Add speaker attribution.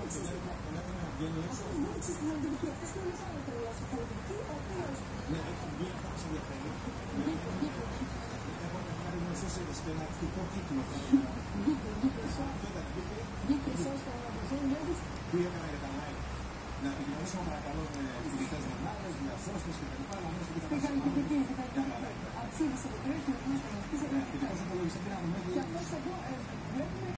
Speaker 1: Να επικοινωνήσουμε παρακαλώ με φοιτητές μονάδες, διασώστες κτλ.
Speaker 2: Αξίδησε το τρέχει, να πούμε στα μαθητής.
Speaker 1: Και πώς υπολογιστή πήραμε μέχρι...